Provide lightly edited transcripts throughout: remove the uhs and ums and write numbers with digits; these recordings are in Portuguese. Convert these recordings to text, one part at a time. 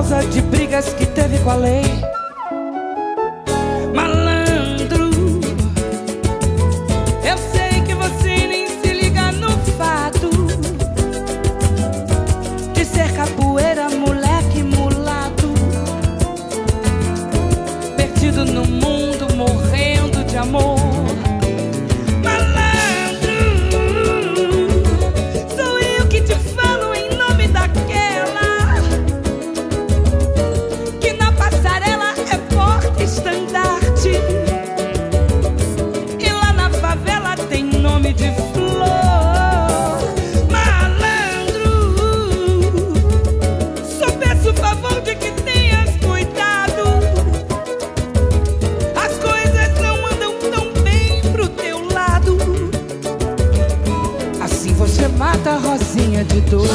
causa de brigas que teve com a lei. Malandro, eu sei que você nem se liga no fato de ser capoeira, moleque mulato, perdido no mundo, morrendo de amor. De flor, malandro, só peço o favor de que tenhas cuidado. As coisas não andam tão bem pro teu lado. Assim você mata a Rosinha de dor.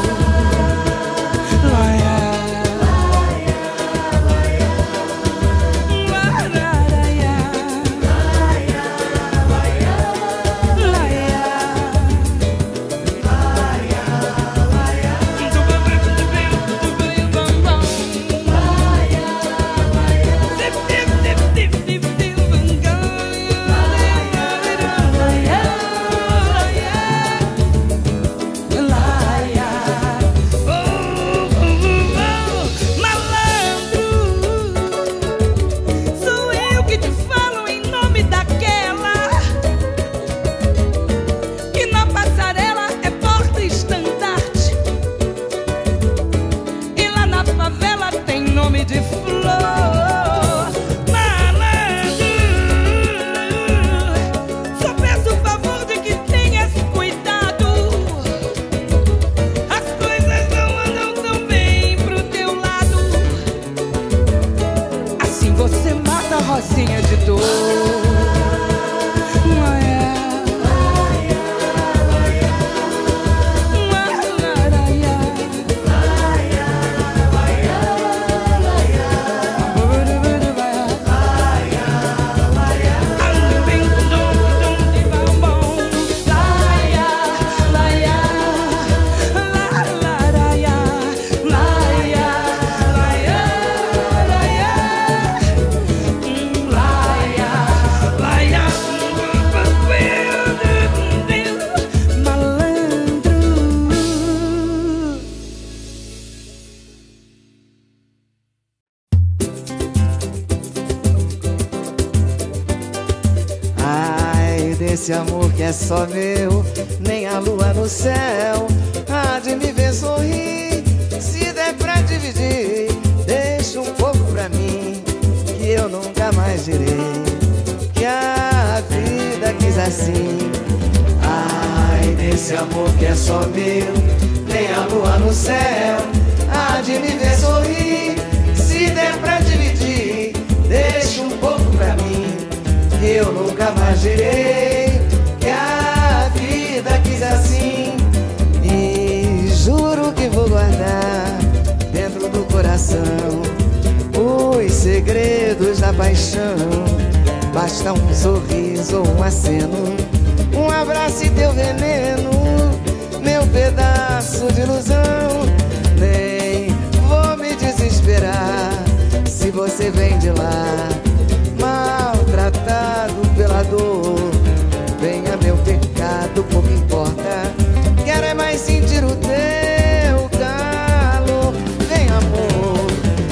De flor, malandro, só peço o favor de que tenhas cuidado. As coisas não andam tão bem pro teu lado. Assim você mata a Rosinha de dor. Esse amor que é só meu, nem a lua no céu há de me ver sorrir. Se der pra dividir, deixa um pouco pra mim, que eu nunca mais direi que a vida quis assim. Ai, desse amor que é só meu, nem a lua no céu há de me ver sorrir. Se der pra dividir, deixa um pouco pra mim, que eu nunca mais direi que a vida quis assim. E juro que vou guardar dentro do coração os segredos da paixão. Basta um sorriso ou um aceno, um abraço e teu veneno, meu pedaço de ilusão. Nem vou me desesperar se você vem de lá maltratado pela dor. Venha meu pecado, pouco importa, quero é mais sentir o teu calor. Vem amor,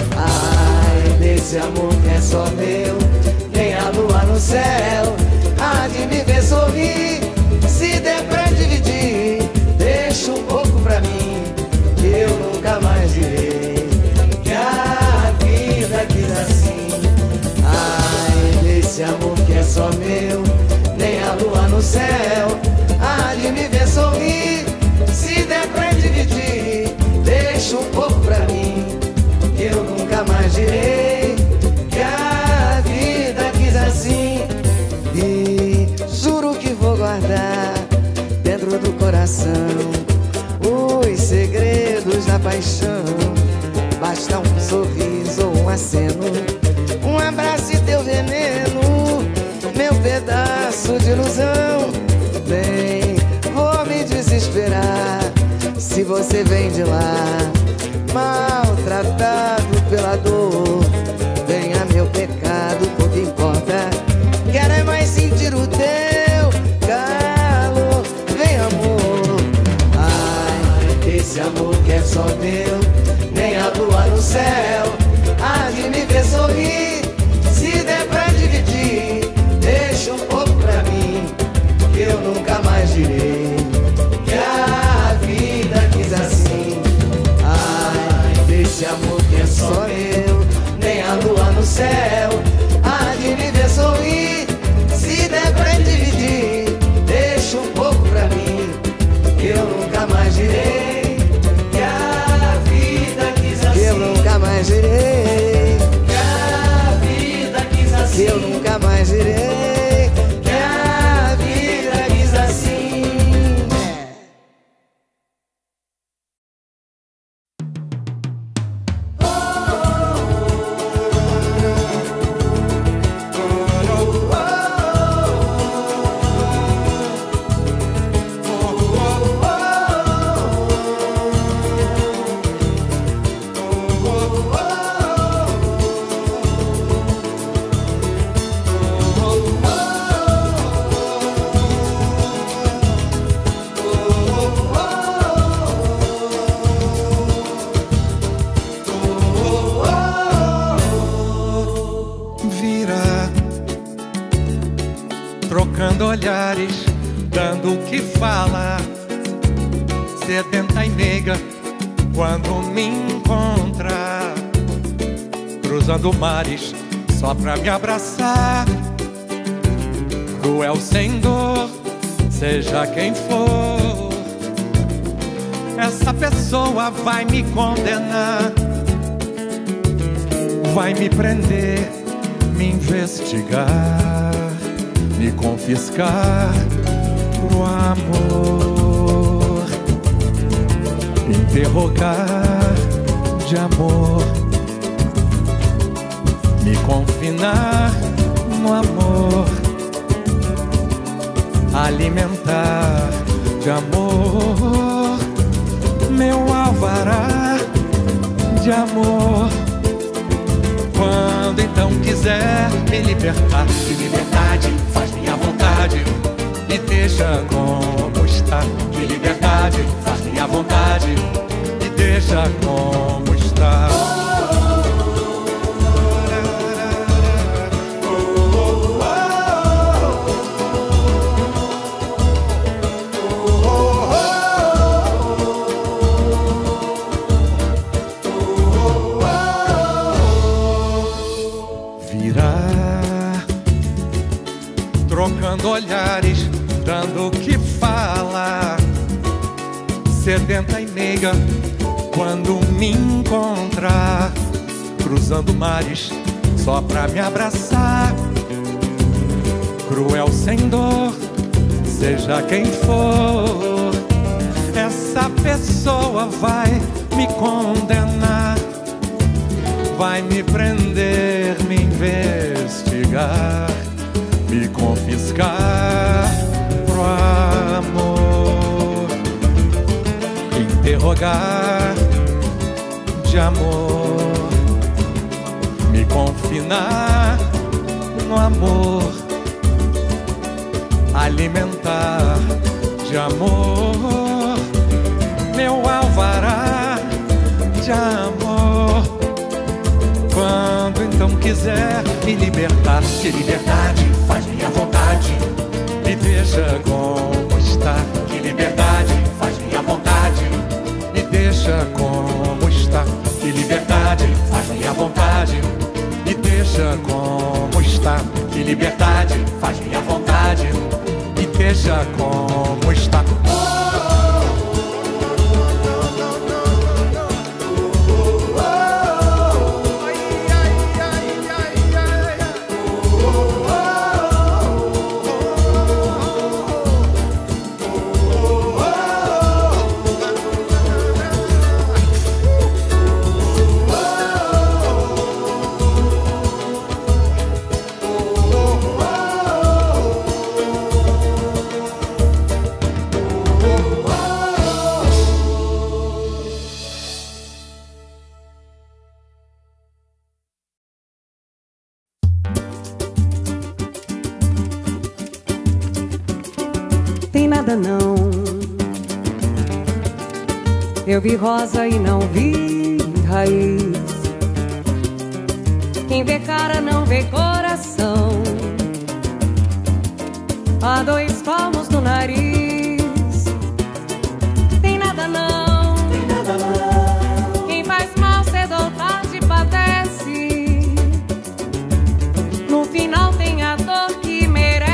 ai, desse amor que é só meu, nem a lua no céu há de me ver sorrir. Se der pra dividir, deixa um pouco pra mim, que eu nunca mais direi que a vida quis assim. Ai, desse amor que é só meu, nem a lua no céu há de me ver sorrir. Se der pra dividir, deixa um pouco pra mim, que eu nunca mais direi que a vida quis assim. E juro que vou guardar dentro do coração os segredos da paixão. Basta um sorriso ou um aceno, um abraço e teu veneno, meu pedaço de ilusão. Nem vou me desesperar se você vem de lá maltratado olhares, dando o que fala, sedenta e meiga quando me encontra, cruzando mares só pra me abraçar. Cruel sem dor, seja quem for, essa pessoa vai me condenar, vai me prender, me investigar, me confiscar pro amor, interrogar de amor, me confinar no amor, alimentar de amor, meu alvará de amor. Quando então quiser me libertar, que liberdade faz minha vontade, me deixa como está. Que liberdade faz minha vontade, me deixa como está. Trocando olhares, dando o que fala, sedenta e meiga quando me encontrar, cruzando mares só pra me abraçar. Cruel sem dor, seja quem for, essa pessoa vai me condenar, vai me prender, me investigar, me confiscar pro amor, interrogar de amor, me confinar no amor, alimentar de amor, meu alvará de amor. Quando então quiser me libertar, que liberdade faz minha vontade, me deixa como está. Que liberdade faz minha vontade, me deixa como está. Que liberdade faz minha vontade, me deixa como está. Que liberdade faz minha vontade, me deixa como está. Não, eu vi rosa e não vi raiz. Quem vê cara não vê coração. Há dois palmos no nariz. Tem nada não, tem nada não. Quem faz mal cedo ou tarde padece. No final tem a dor que merece.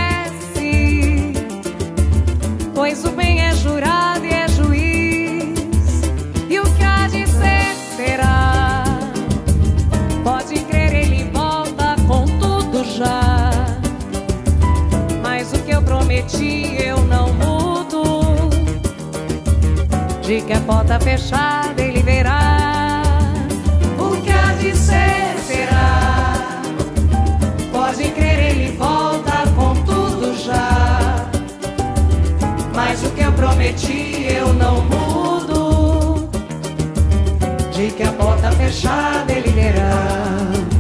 Pois o bem é jurado e é juiz, e o que há de ser será. Pode crer, ele volta com tudo já. Mas o que eu prometi eu não mudo, de que a porta fechada ele verá. O que há de ser será. Pode crer, ele volta com tudo já. Mas o que eu prometi eu não mudo, de que a porta fechada ele verá.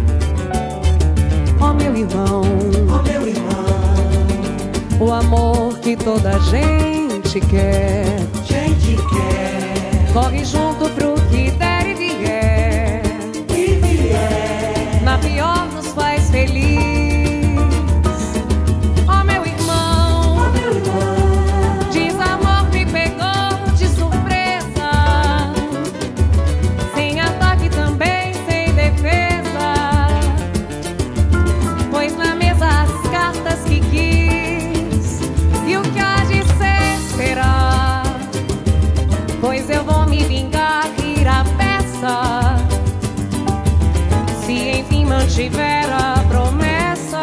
Ó meu irmão, o amor que toda gente quer, corre junto pro que der e vier, na pior nos faz feliz. Ó meu irmão, mantiver a promessa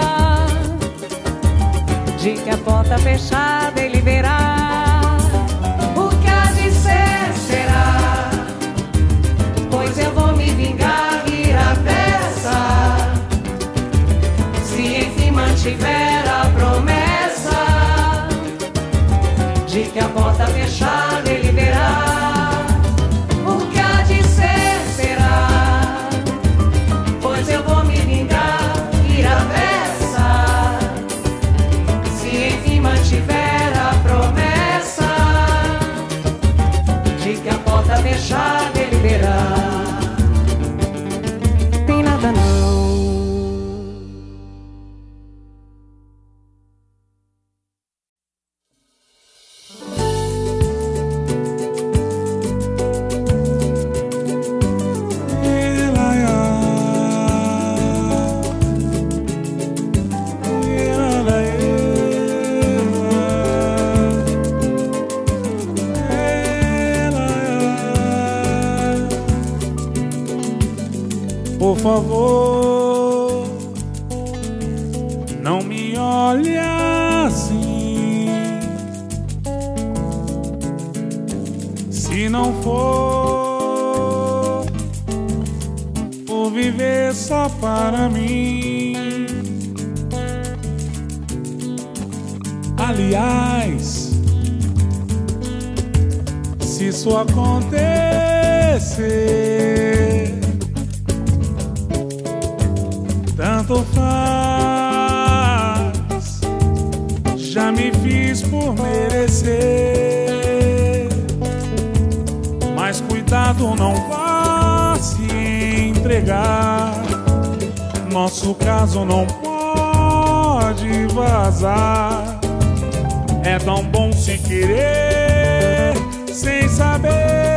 de que a porta fechada ele verá. O que há de ser será, pois eu vou me vingar, ir à peça. Se enfim mantiver a promessa de que a porta fechada ele verá. O que há de ser será, pois eu vou me vingar, ir à peça. Se enfim mantiver a promessa de que a porta fechada ele verá. Tem nada não. Por favor, não me olhe assim. Se não for por viver só para mim. Aliás, se isso acontecer, tanto faz, já me fiz por merecer. Mas cuidado, não vá se entregar. Nosso caso não pode vazar. É tão bom se querer sem saber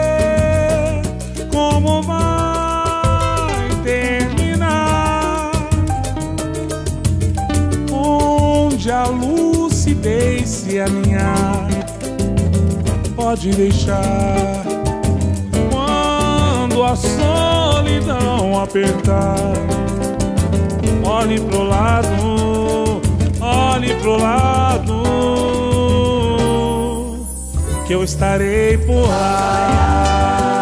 como vai terminar. Onde a lucidez se alinhar, pode deixar. Quando a solidão apertar, olhe pro lado, olhe pro lado, que eu estarei por lá.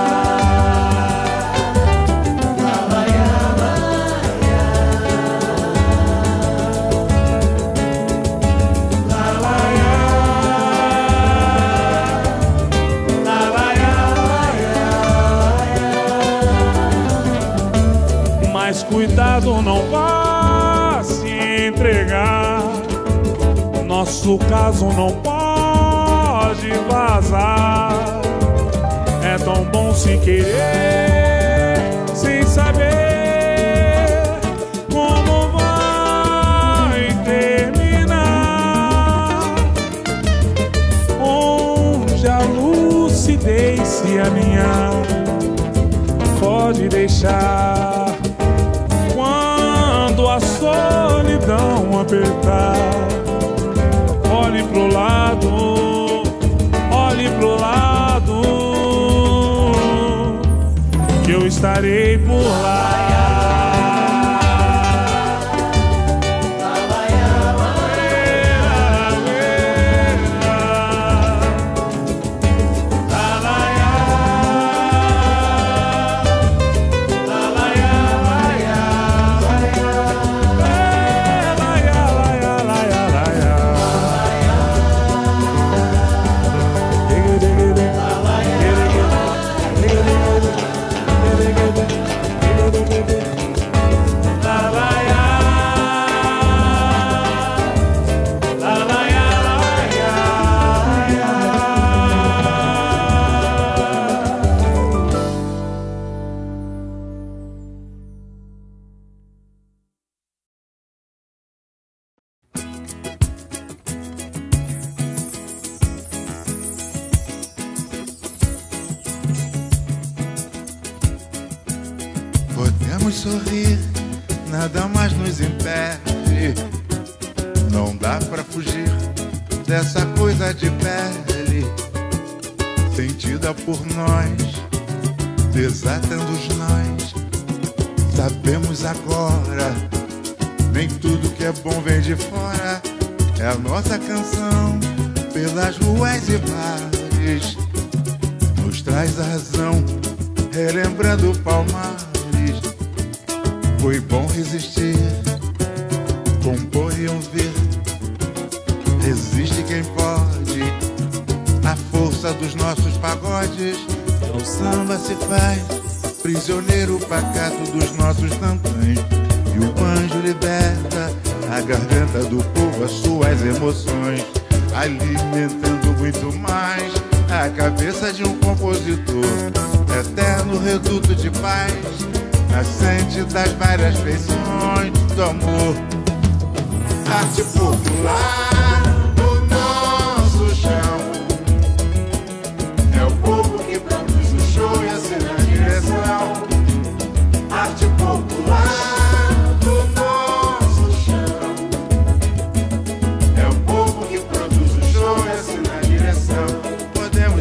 Mas cuidado, não vá se entregar. Nosso caso não pode vazar. É tão bom se querer sem saber como vai terminar. Onde a lucidez se alinhar, pode deixar. Quando a solidão apertar, olhe pro lado, olhe pro lado, que eu estarei por lá. Podemos sorrir, nada mais nos impede. Não dá pra fugir dessa coisa de pele, sentida por nós, desatando os nós da Sabemos agora, nem tudo que é bom vem de fora. É a nossa canção pelas ruas e bares, nos traz a razão, relembrando Palmares. Foi bom resistir, compor e ouvir. Resiste quem pode, a força dos nossos pagodes. O samba se faz prisioneiro pacato dos nossos tantãs. E o banjo liberta a garganta do povo, as suas emoções, alimentando muito mais a cabeça de um compositor. Eterno reduto de paz, nascente das várias feições do amor. Arte popular do nosso chão, é o povo que produz o show e assina a direção. Arte popular do nosso chão, é o povo que produz o show e assina a direção. Podemos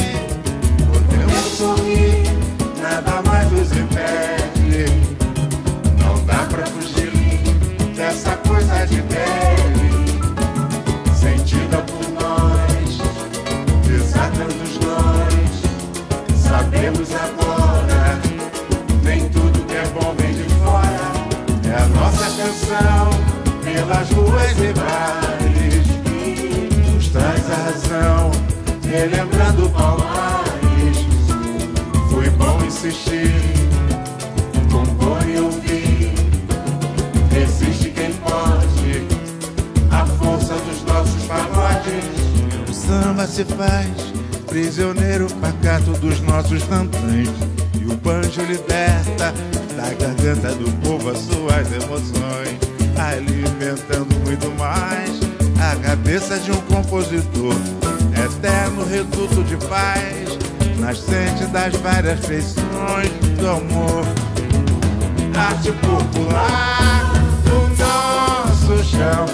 sorrir, nada mais nos impede. Não dá pra fugir dessa coisa de pele, sentida por nós, desatando nós. Sabemos agora, nem tudo que é bom vem de fora. É a nossa canção pelas ruas e bares, nos traz a razão, relembrando Palmares. Foi bom insistir, compor e ouvir. Resiste quem pode, a força dos nossos pagodes. O samba se faz prisioneiro pacato dos nossos tantãs. E o banjo liberta da garganta do povo as suas emoções, alimentando muito mais a cabeça de um compositor. Eterno reduto de paz, nascente das várias feições do amor. Arte popular do nosso chão,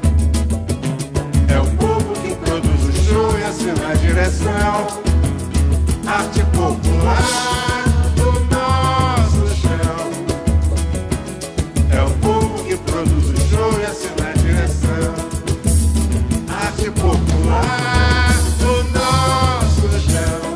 é o povo que produz o show e assina a direção. Arte popular do nosso chão, é o povo que produz o show e assina a direção. Arte popular do nosso chão,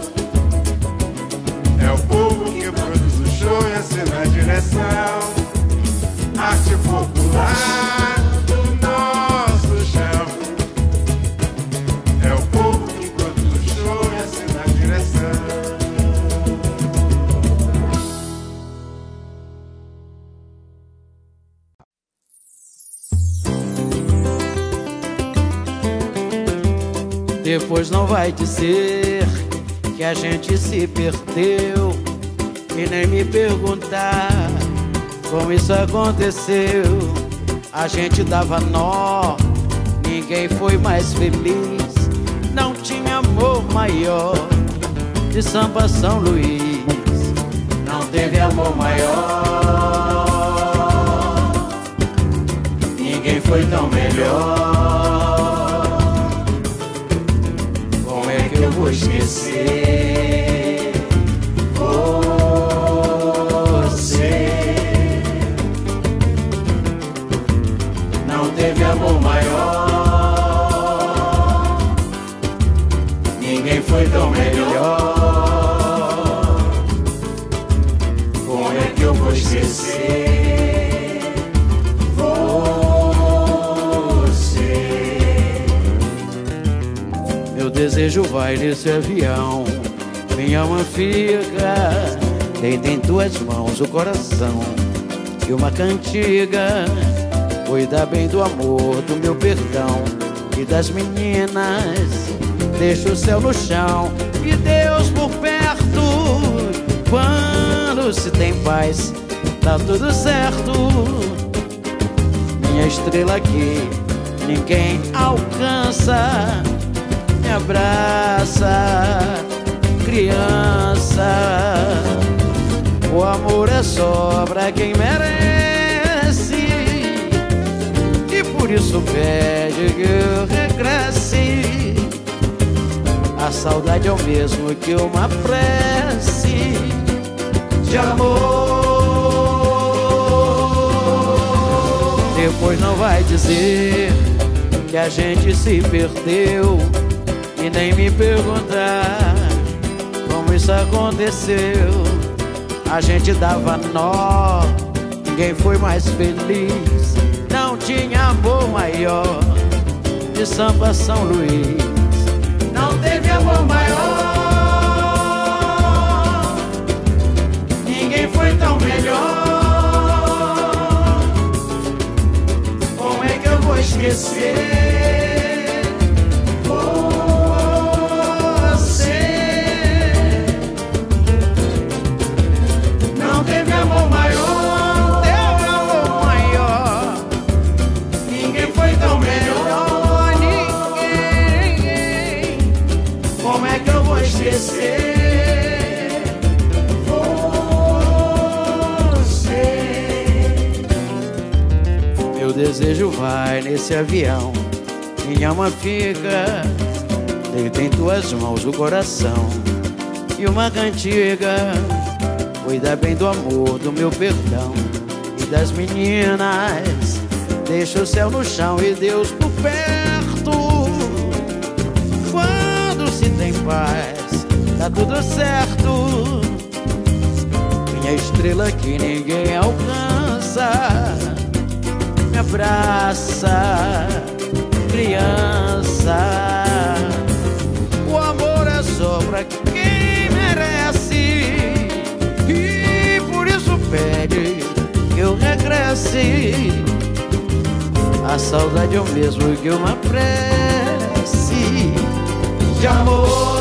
é o povo que produz o show e assina a direção. Arte popular do nosso chão, é o povo que produz o show e assina a direção. Depois não vai dizer que a gente se perdeu e nem me perguntar como isso aconteceu. A gente dava nó, ninguém foi mais feliz. Não tinha amor maior de Samba São Luís. Não teve amor maior, ninguém foi tão melhor. Como é que eu vou esquecer você? Não teve amor maior, ninguém foi tão melhor. Como é que eu vou esquecer você? Meu desejo vai nesse avião, minha alma fica, deita em tuas mãos o coração e uma cantiga. Cuida bem do amor, do meu perdão e das meninas. Deixa o céu no chão e Deus por perto. Quando se tem paz, tá tudo certo. Minha estrela aqui, ninguém alcança. Me abraça, criança. O amor é só pra quem merece, e por isso pede que eu regresse. A saudade é o mesmo que uma prece de amor. Depois não vai dizer que a gente se perdeu e nem me perguntar como isso aconteceu. A gente dava nó, ninguém foi mais feliz. Não tinha amor maior de Samba São Luís. Não teve amor maior, ninguém foi tão melhor. Como é que eu vou esquecer você? Não teve amor maior, teve amor maior, ninguém foi tão melhor, ninguém. Como é que eu vou esquecer você? Meu desejo vai nesse avião, minha alma fica, deita em tuas mãos o coração e uma cantiga. Cuida bem do amor, do meu perdão e das meninas. Deixa o céu no chão e Deus por perto. Quando se tem paz, tá tudo certo. Minha estrela que ninguém alcança, me abraça, criança. O amor é só pra quem merece, e por isso pede que eu regresse. A saudade é o mesmo que uma prece de amor.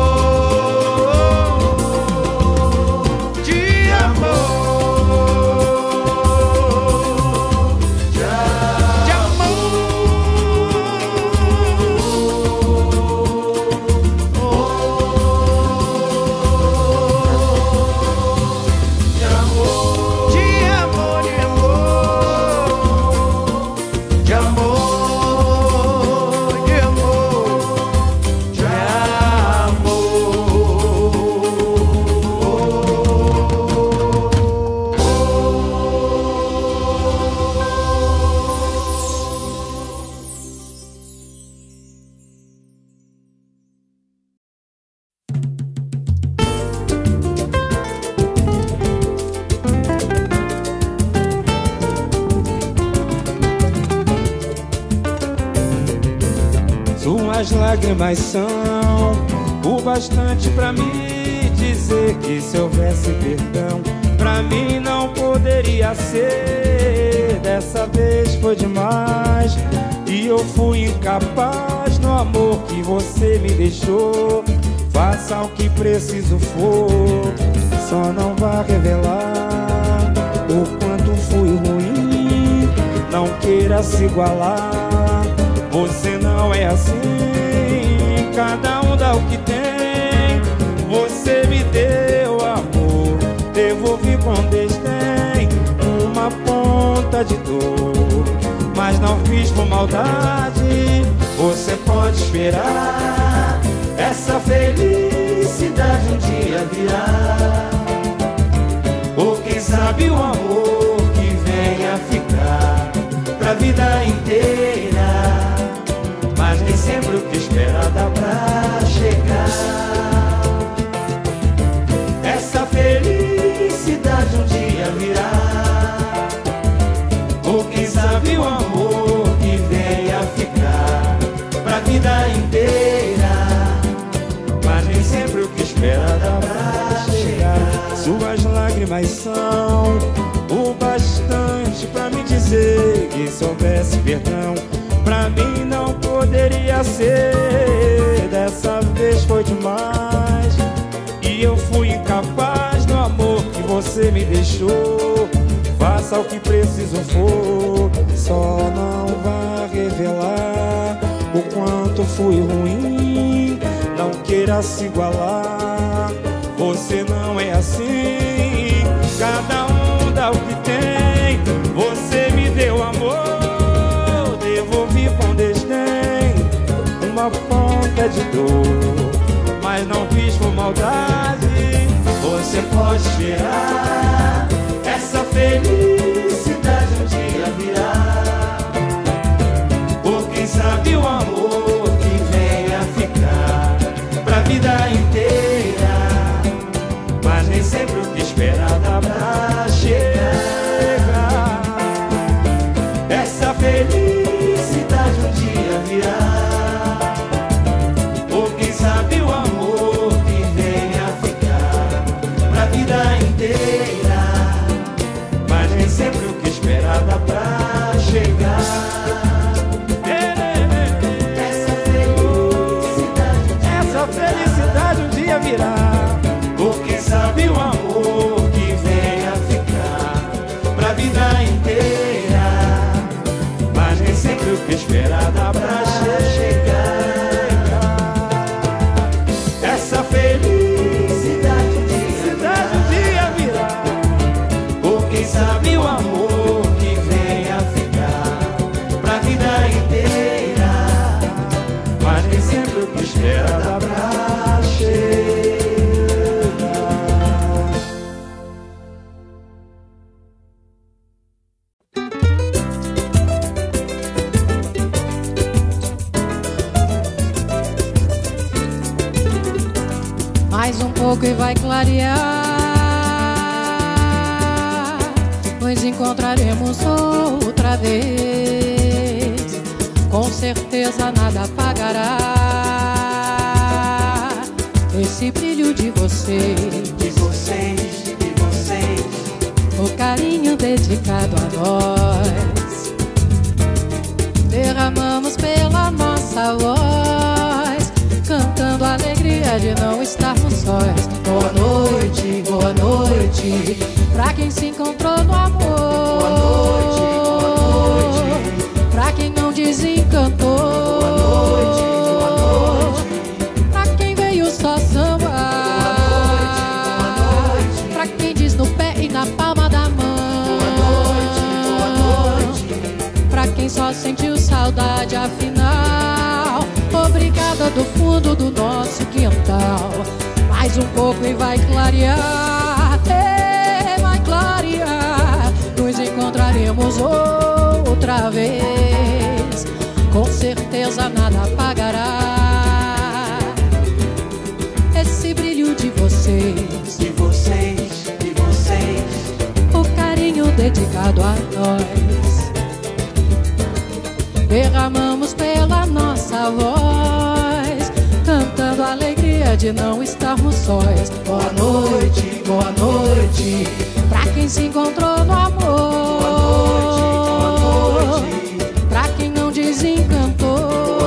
Suas lágrimas são o bastante pra me dizer que se houvesse perdão, pra mim não poderia ser. Dessa vez foi demais e eu fui incapaz no amor que você me deixou. Faça o que preciso for, só não vá revelar o quanto fui ruim. Não queira se igualar, você não é assim, cada um dá o que tem. Você me deu amor, devolvi com desdém uma ponta de dor, mas não fiz por maldade. Você pode esperar, essa felicidade um dia virá. Ou quem sabe o amor que venha ficar pra vida inteira. Mas nem sempre o que espera dá pra chegar. Essa felicidade um dia virá. Ou quem sabe o amor que venha ficar pra vida inteira. Mas nem sempre o que espera dá pra chegar. Suas lágrimas são o bastante pra me dizer que se houvesse perdão, pra mim não poderia ser. Dessa vez foi demais e eu fui incapaz no amor que você me deixou. Faça o que preciso for, só não vá revelar o quanto fui ruim. Não queira se igualar, você não é assim, cada um dá o que tem. Você me deu amor, devolvi com desdém uma ponta de dor, mas não fiz por maldade. Você pode esperar, essa felicidade um dia virá. Quem sabe o amor que venha ficar pra vida inteira, mas nem sempre o que espera dá pra chegar. Mais um pouco e vai clarear, nos encontraremos outra vez. Com certeza nada apagará esse brilho de vocês, De vocês, de vocês, o carinho dedicado a nós. Derramamos pela nossa voz, cantando a alegria de não estarmos sós. Boa noite, pra quem se encontrou no amor. boa noite, Pra quem não desencantou. boa noite, Pra quem veio só samba. boa noite, Pra quem diz no pé e na palma da mão. boa noite, Pra quem só sentiu saudade afinal. Obrigada do fundo do nosso quintal. Mais um pouco e vai clarear, vai clarear. Nos encontraremos outra vez. Com certeza nada apagará esse brilho de vocês, de vocês, de vocês, o carinho dedicado a nós. Derramamos pela nossa voz, cantando a alegria de não estarmos sós. Boa noite, pra quem se encontrou no amor. boa noite, Pra quem não desencantou.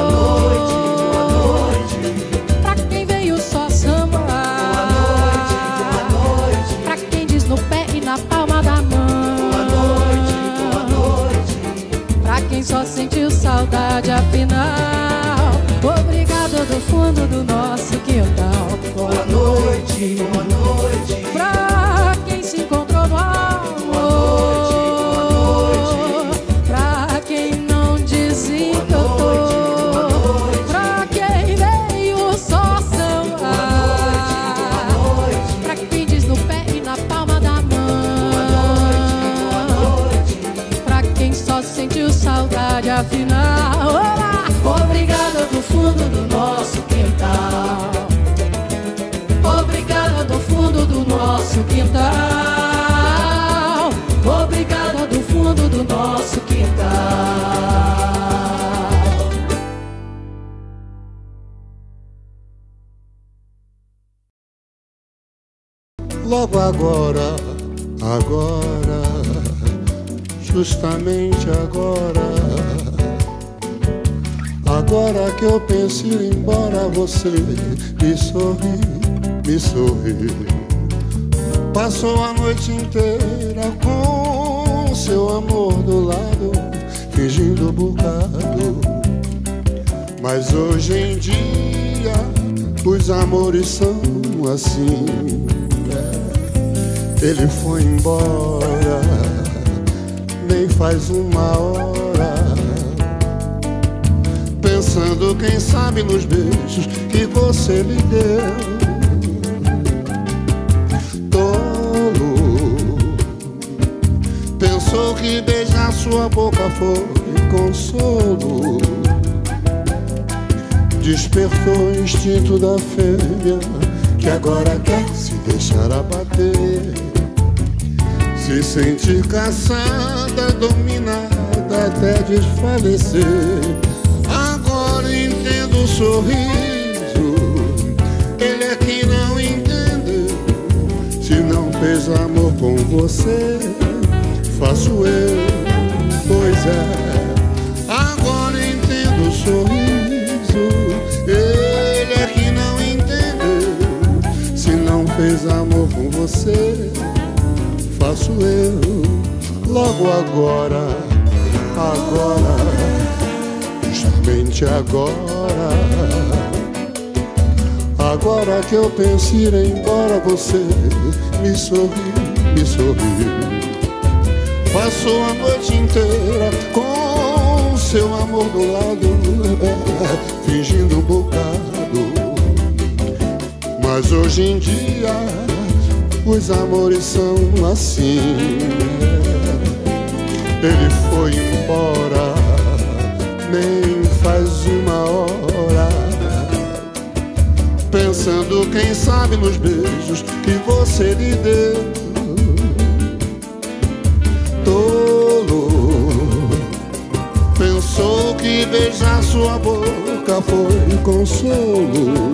boa noite, Pra quem veio só samba. boa noite, Pra quem diz no pé e na palma da mão. boa noite, Pra quem só sentiu saudade afinal. Obrigada do fundo do nosso quintal. boa noite, boa noite, Pra quem se encontrou no amor. Pra quem não desencantou. Pra quem veio só samba. Pra quem diz no pé e na palma da mão. Pra quem só sentiu saudade afinal. Olá! Obrigada do fundo do nosso quintal. Obrigada do fundo do nosso quintal. Obrigada do fundo do nosso quintal. Logo agora, justamente agora que eu penso ir embora, você me sorri. Passou a noite inteira com seu amor do lado, fingindo bocado. Mas hoje em dia os amores são assim. Ele foi embora, nem faz uma hora, pensando quem sabe nos beijos que você lhe deu. Tolo, pensou que beijar sua boca foi consolo. Despertou o instinto da fêmea, que agora quer se deixar abater, se sentir caçada, dominada até desfalecer. Agora entendo o sorriso, ele é que não entendeu. Se não fez amor com você, faço eu, pois é. Agora entendo o sorriso, ele é que não entendeu. Se não fez amor com você, faço eu. Logo agora, justamente agora que eu penso ir embora, você me sorri. passou a noite inteira com seu amor do lado, fingindo um bocado. Mas hoje em dia os amores são assim. Ele foi embora, nem faz uma hora, pensando quem sabe nos beijos que você lhe deu. Tolo, pensou que beijar sua boca foi consolo.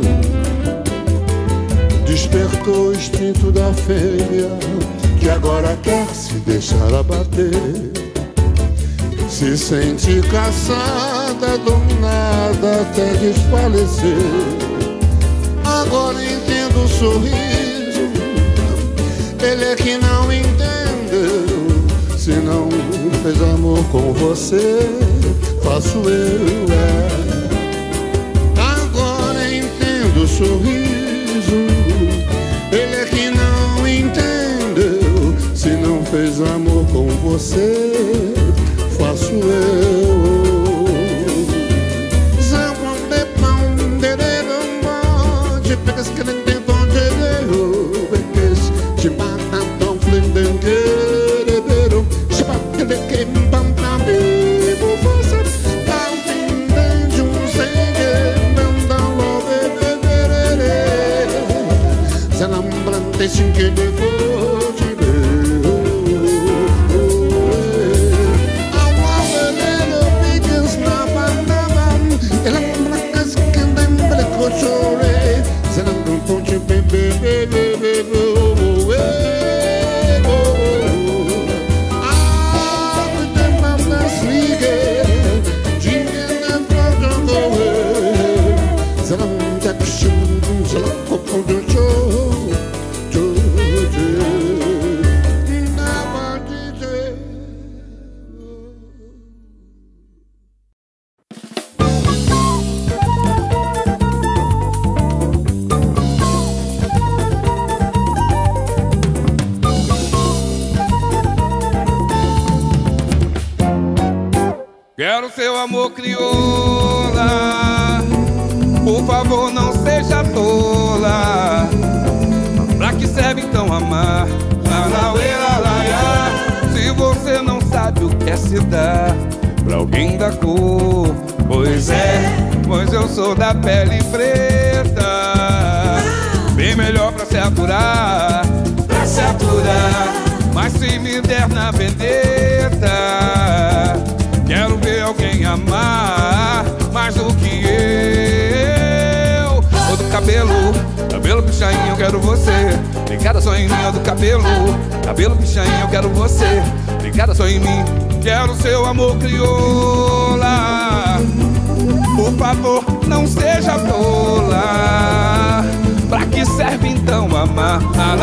Despertou o instinto da fêmea, que agora quer se deixar abater. Se sente cansada do nada até desfalecer. Agora entendo o sorriso, ele é que não entendeu. Se não fez amor com você, faço eu, Agora entendo o sorriso, ele é que não entendeu. Se não fez amor com você, faço eu. Sin que te Quero seu amor crioula, por favor não seja tola. Pra que serve então amar? Se você não sabe o que é se dar pra alguém da cor. Pois eu sou da pele preta, bem melhor pra se aturar, Mas se me der na vendetta, quero ver alguém amar mais do que eu. Ô do cabelo pichainho, eu quero você. Ligada só em mim, ó do cabelo pichainho, eu quero você. Ligada só em mim, quero seu amor crioula. Por favor, não seja tola. Pra que serve então amar?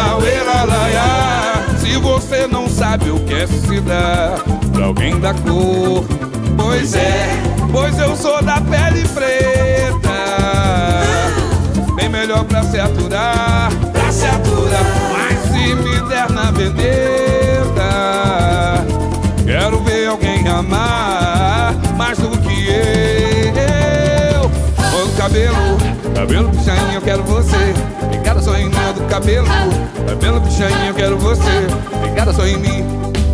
Se você não sabe o que é se dar pra alguém da cor. Pois eu sou da pele preta, bem melhor pra se aturar, Mas se me der na vendetta, quero ver alguém amar mais do que eu. Ô do cabelo pichainho, eu quero você. Ligada só em mim, ó do cabelo pichainho, eu quero você. Ligada só em mim.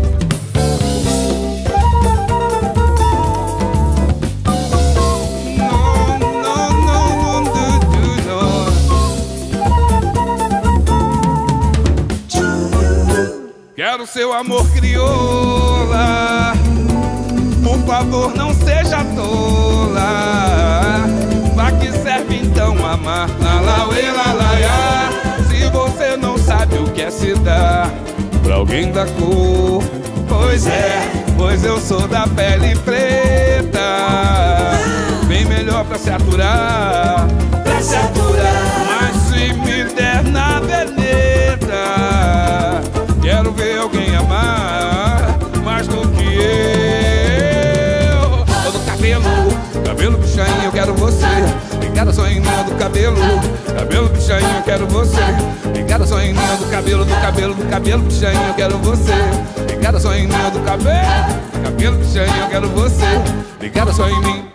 Quero seu amor crioula, por favor não seja tola. Pra que serve então amar? Se você não sabe o que é se dar pra alguém da cor. Pois eu sou da pele preta, bem melhor pra se aturar, Mas se me der na veneta, quero ver alguém amar mais do que eu. Ô do cabelo pichainho, eu quero você. Ligada só em mim, ó do cabelo pichainho, eu quero você. Ligada só em mim, do cabelo, do cabelo, do cabelo, puxainho, eu quero você. Ligada só em mim, do cabelo, do cabelo, puxainho, eu quero você. Ligada só em mim.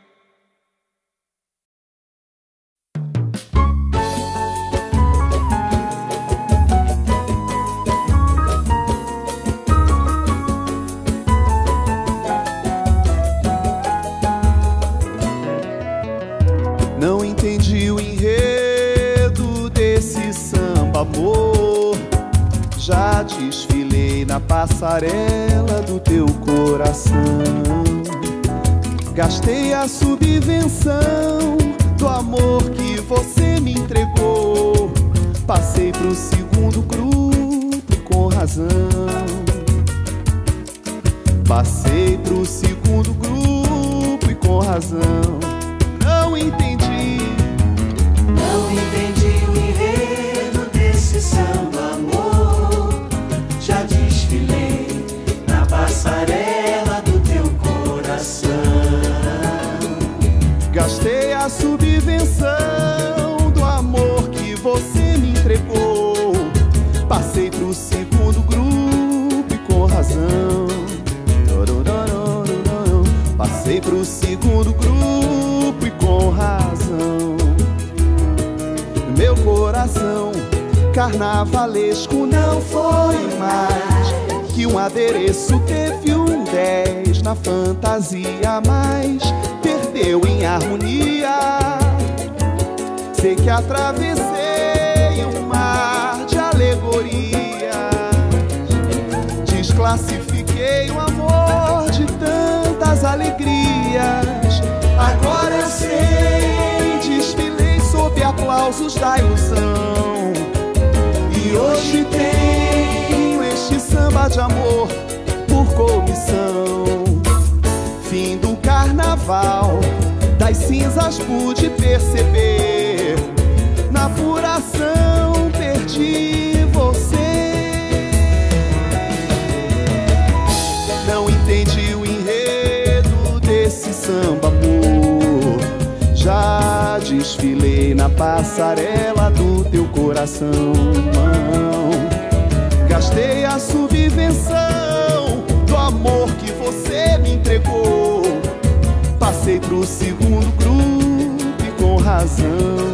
Não entendi o enredo desse samba, amor. Já desfilei na passarela do teu coração. Gastei a subvenção do amor que você me entregou. Passei pro segundo grupo com razão. Passei pro segundo grupo e com razão. Não entendi o enredo desse samba, amor. Já desfilei na passarela do teu coração. Gastei a subvenção do amor que você me entregou. Passei pro segundo grupo e com razão. Passei pro segundo grupo e com razão. Meu coração carnavalesco não foi mais que um adereço. Teve um 10 na fantasia, mas perdeu em harmonia. Sei que atravessei um mar de alegorias. Desclassifiquei o amor de tantas alegrias. Agora eu sei, desfilei sob aplausos da ilusão. E hoje tenho este samba de amor por comissão. Fim do carnaval, das cinzas pude perceber. Na apuração perdi você. Não entendi o enredo desse samba, amor. Já desfilei na passarela do teu coração. Gastei a subvenção do amor que você me entregou. Passei pro segundo grupo e com razão.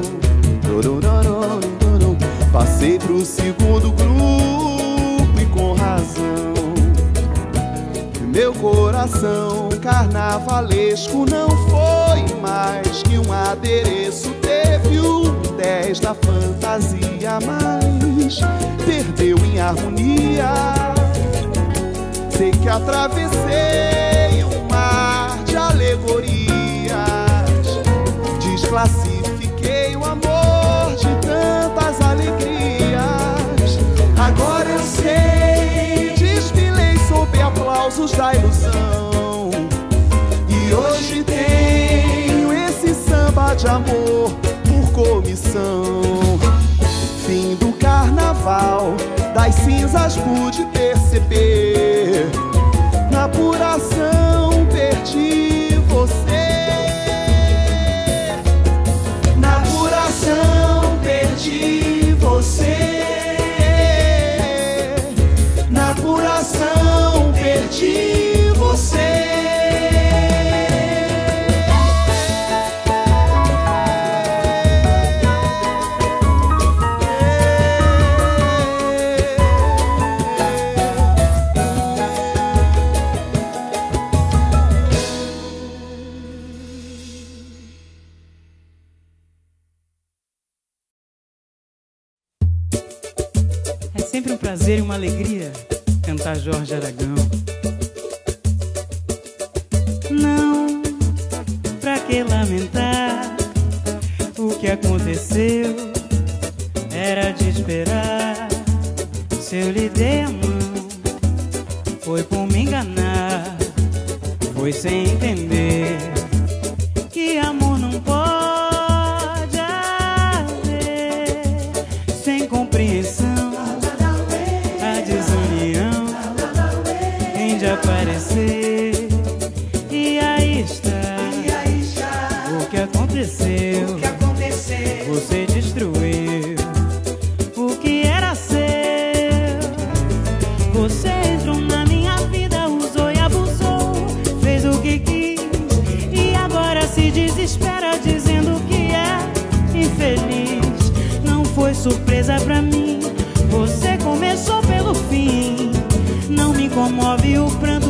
Passei pro segundo grupo e com razão. Meu coração carnavalesco não foi mais que um adereço. Teve um 10 da fantasia, mas perdeu em harmonia. Sei que atravessei um mar de alegorias. Desclassifiquei o amor de tantas alegrias. Agora eu sei, desfilei sob aplausos da ilusão. E hoje tenho esse samba de amor por comissão. Fim do carnaval, das cinzas pude perceber. Na apuração perdi você. Na apuração perdi você. Na apuração perdi você. É sempre um prazer e uma alegria cantar Jorge Aragão. Não, pra que lamentar o que aconteceu? Era de esperar. Se eu lhe dei a mão, foi por me enganar. Foi sem entender que amor não pode haver sem compreensão. A desunião tem de aparecer. E aí está o que aconteceu. Você destruiu o que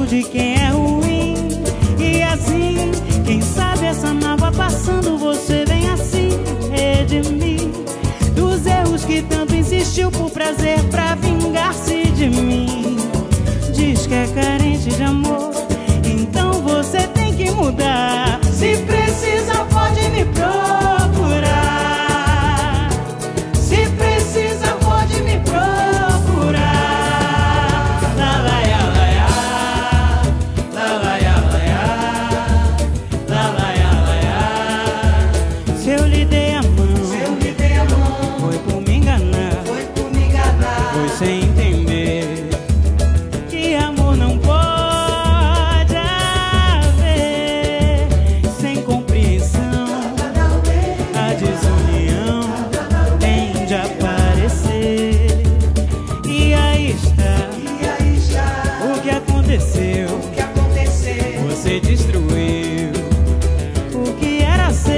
prando de quem é ruim. E assim, quem sabe essa mágoa passando, você vem assim redimir dos erros que tanto insistiu por prazer pra vingar-se de mim. Diz que é carente de amor, então você tem que mudar. Se precisa pode me procurar. Se precisa pode me procurar. La la ya la ya, la la ya la ya, la la ya la ya. Se eu lhe dei a mão, foi por me enganar, foi sem entender que amor não pode haver sem compreensão. A desunião tem de aparecer. E aí está o que aconteceu. Você destruiu o que era seu.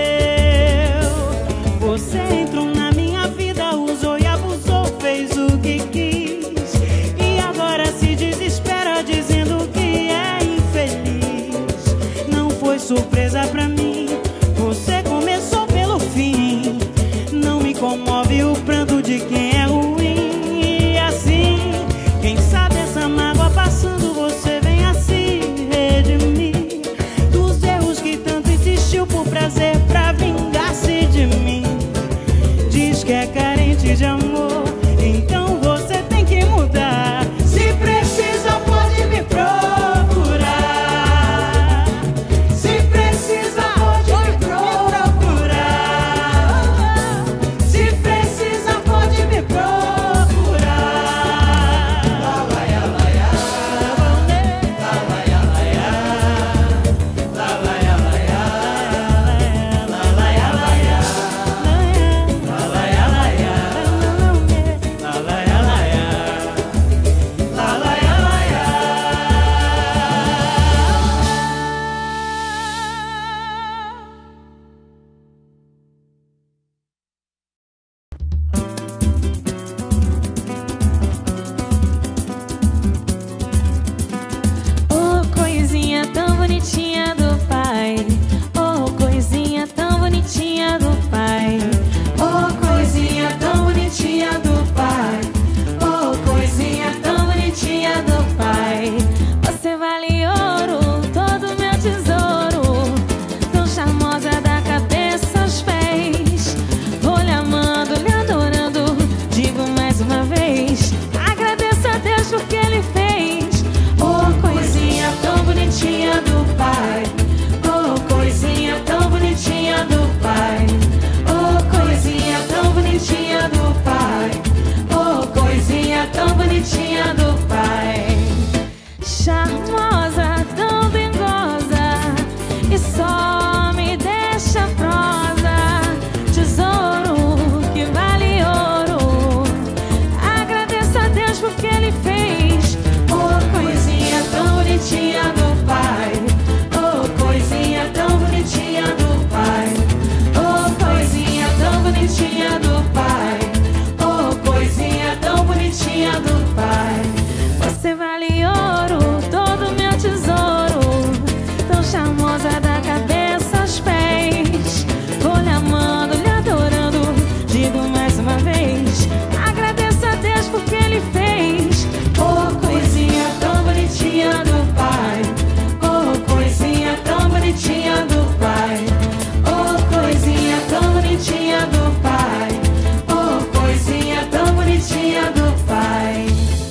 Você entrou na minha vida, usou e abusou, fez o que quis. E agora se desespera dizendo que é infeliz. Não foi surpresa pra mim, você começou pelo fim. Não me comove o pranto de quem é ruim. E assim, quem sabe essa mágoa passando, você vem assim redimir dos erros que tanto insistiu por prazer pra vingar-se de mim. Diz que é carente de amor, então você tem que mudar. Se precisa pode me procurar. Se precisa pode me procurar. Se precisa pode me procurar. La la ya la ya, la la ya la ya, la la ya la ya, la la ya la ya, la la ya la ya, la la ya la ya, la la ya la ya. Oh, coisinha tão bonitinha do pai. Oh, coisinha tão bonitinha do pai. Oh, coisinha tão bonitinha do pai. Oh, coisinha tão bonitinha do pai. Você vale ouro, todo meu tesouro. Tão charmosa da cabeça aos pés. Vou lhe amando, lhe adorando. Digo mais uma vez, agradeço a Deus porque Ele fez. Oh, coisinha tão bonitinha do pai. Oh, coisinha tão bonitinha do pai. Oh, coisinha tão bonitinha do pai. Oh, coisinha tão bonitinha do pai. Charmosa, tão dengosa, e só me deixa prosa. Tesouro que vale ouro, agradeço a Deus porque Ele fez. Oh, coisinha tão bonitinha do pai. Oh, coisinha tão bonitinha do pai. Oh, coisinha tão bonitinha do pai. Oh, coisinha tão bonitinha do pai. Você vale ouro, todo meu tesouro. Tão charmosa da cabeça aos pés. Vou lhe amando, lhe adorando. Digo mais uma vez, agradeço a Deus porque Ele fez. Oh, coisinha tão bonitinha do pai. Oh, coisinha tão bonitinha do pai. Oh, coisinha tão bonitinha do pai. Oh, coisinha tão bonitinha do pai.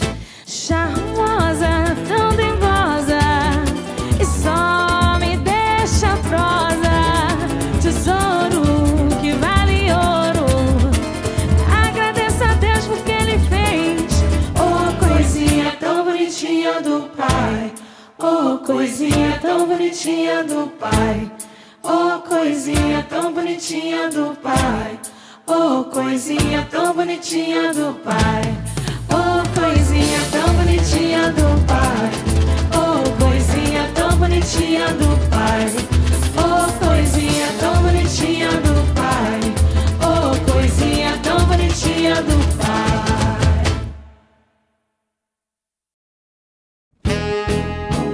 Charmosa, tão dengosa, e só me deixa prosa. Tesouro que vale ouro, agradeço a Deus porque Ele fez. Oh, coisinha tão bonitinha do pai. Oh, coisinha tão bonitinha do pai. Oh, coisinha tão bonitinha do pai. Oh, coisinha tão bonitinha do pai. Oh, coisinha tão bonitinha do pai. Oh, coisinha tão bonitinha do pai. Oh, coisinha tão bonitinha do pai. Oh, coisinha tão bonitinha do pai.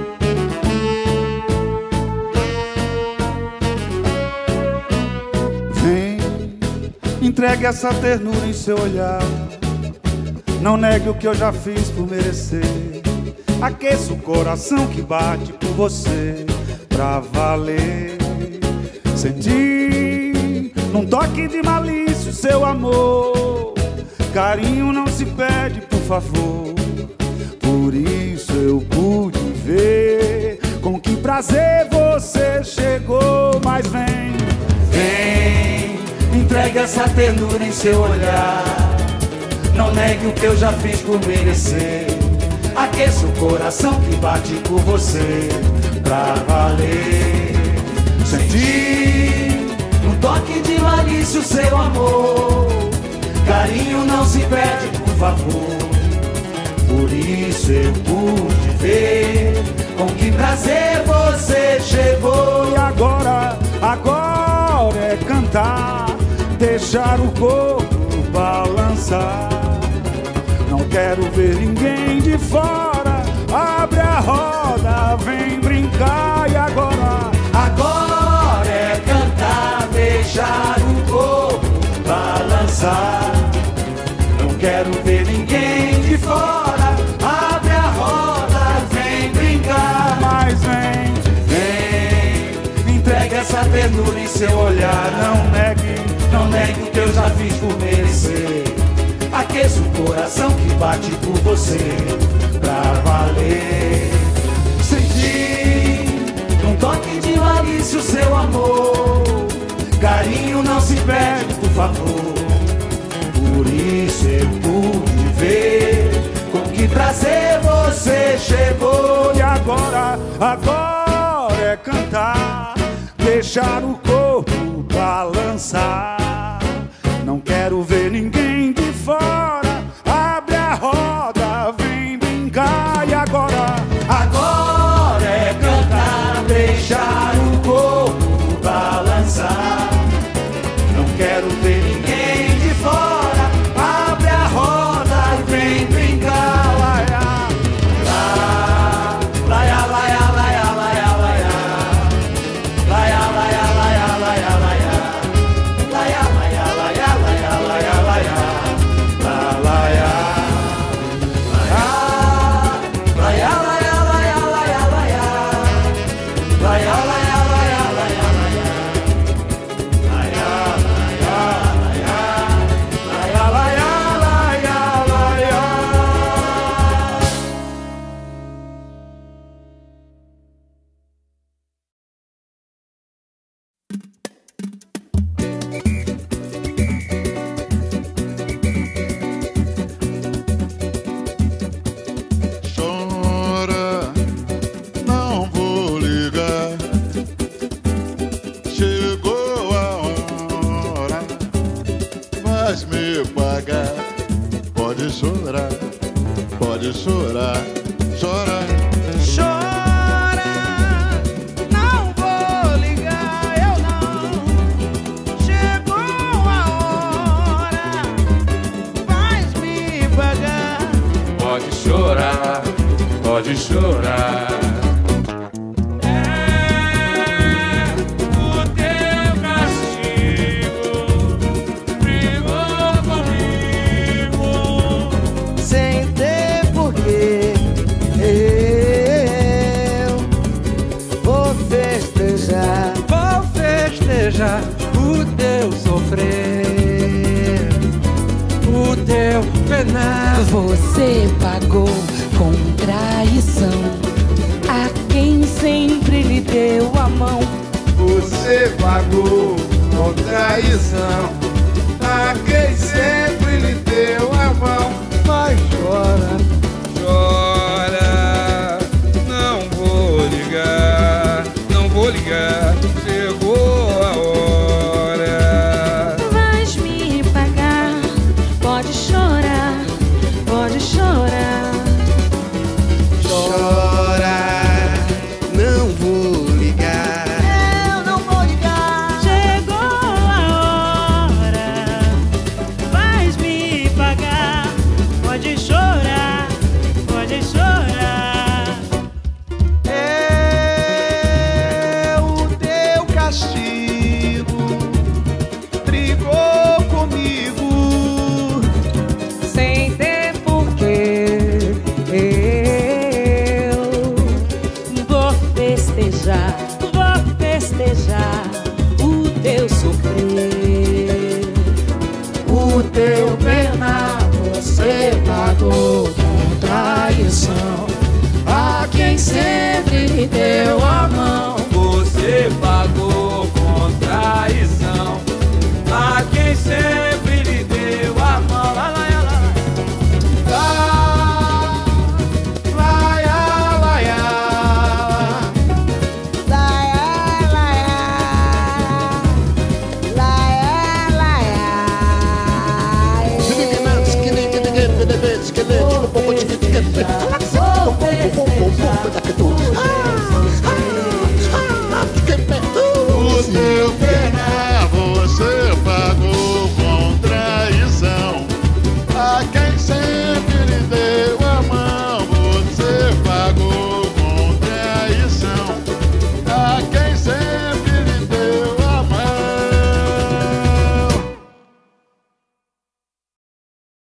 Entregue essa ternura em seu olhar. Não negue o que eu já fiz por merecer. Aqueça o coração que bate por você pra valer. Senti num toque de malícia o seu amor. Carinho não se pede, por favor. Por isso eu pude ver com que prazer você chegou. Mas vem, vem, entregue essa ternura em seu olhar. Não negue o que eu já fiz por merecer. Aqueça o coração que bate por você pra valer. Senti um toque de malícia o seu amor. Carinho não se pede, por favor. Por isso eu pude ver com que prazer você chegou. E agora é cantar, deixar o corpo balançar. Não quero ver ninguém de fora. Abre a roda, vem brincar. E agora é cantar, deixar o corpo balançar. Não quero ver ninguém de fora. Abre a roda, vem brincar. Mas vem, vem, entregue essa ternura em seu olhar. Não negue o que eu já fiz por merecer. Aqueça o coração que bate por você pra valer. Senti um toque de malícia o seu amor. Carinho não se pede, por favor. Por isso eu pude ver com que prazer você chegou. E agora é cantar, deixar o corpo balançar. Não quero ver ninguém de fora. Abre a roda, vem brincar. E agora é cantar, deixar o corpo balançar. Não quero ver ninguém de fora. Abre a roda e vem brincar. Laia, laia, laia, laia, laia, laia, laia, laia, laia, laia, laia, laia, laia, laia, laia, laia, laia, laia, laia, pode chorar, chora. Chora, não vou ligar, eu não. Chegou a hora, faz me pagar. Pode chorar, pode chorar. O teu sofrer, o teu penar. Você pagou com traição a quem sempre lhe deu a mão. Você pagou com traição a quem sempre lhe deu a mão. Mas chora, Chora, não vou ligar, não vou ligar. Chegou a hora. Vais me pagar, pode chorar, pode chorar. chora, não vou ligar. Eu não vou ligar. Chegou a hora, vai quem sempre lhe deu a mão. Você pagou com traição a quem sempre lhe deu a mão. Lá, lá, lá, lá. O seu penar você faz.